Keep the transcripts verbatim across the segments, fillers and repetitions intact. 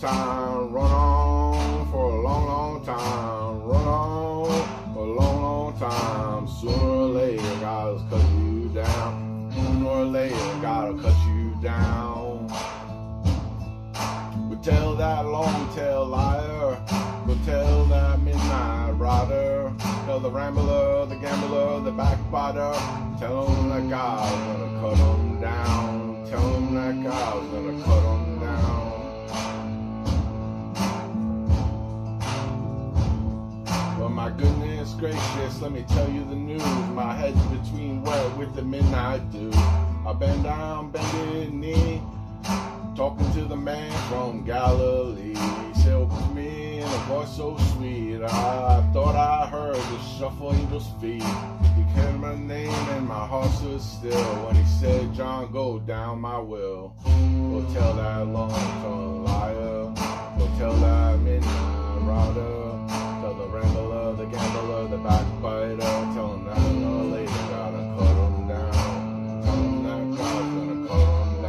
time, run on for a long, long time, run on for a long, long time. Sooner or later, gotta cut you down. Sooner or later, gotta cut you down. But tell that long tail liar, but tell that midnight rider, tell the rambler, the gambler, the backbiter, tell him that God's gonna cut him down. Tell him that God's gonna cut him down. But my goodness gracious, let me tell you the news. My head's between wet with the midnight dew. I bend down, bended knee, talking to the man from Galilee. He said, "Look to me in a voice so sweet. I thought I heard the shuffle angel's feet. He called my name and my heart stood still when he said, John, go down my will. Go tell that long-tongued liar. Go tell that midnight rider. Tell the rambler, the gambler, the backbiter. Tell him that sooner or later gotta cut him down. Tell him that God's gonna cut him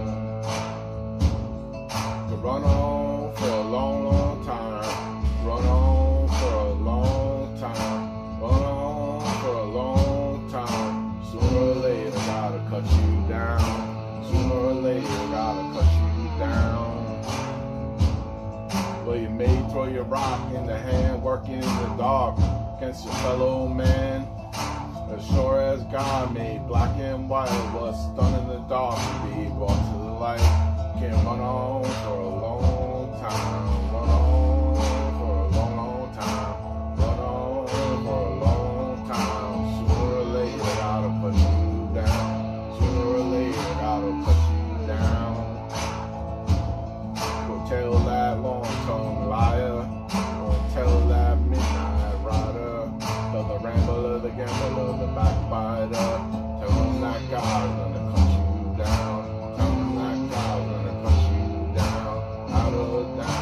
down. To run on for a long, long time. Run on for a long time. Run on for a long time. Sooner or later gotta cut you down. Sooner or later gotta cut you down. Well, you may throw your rock in the hand, working in the dark against your fellow man. As sure as God made black and white, what's done in the dark will be brought to the light. You can't run on for a long time. Run on for a long, long time. Run on for a long time. Sooner or later, gotta put you down. Sooner or later, gotta put you down. Go tell that long-tongued liar. Go tell that midnight rider. Tell the rambler, the gambler, the backbiter. Tell him that God's gonna cut you down. Tell him that God's gonna cut you down. Out of down.